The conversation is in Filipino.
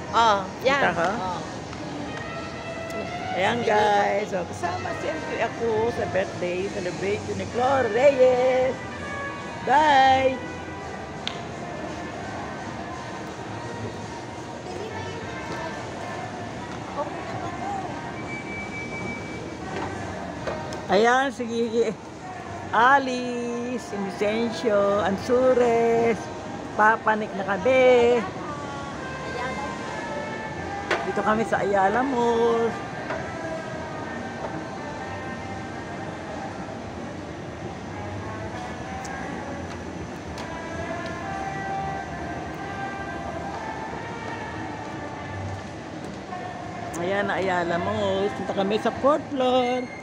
Oh, yan. Kita ka? Oh. Ayan guys, so kasama siyempre ako sa birthday celebration ni Flor Reyes. Bye! Ayan, sige. Alice, Inocencio, Ansures, Papanik na kami. Dito kami sa Ayala Mall. Ayan na Ayala Mall. Punta kami sa 4th floor.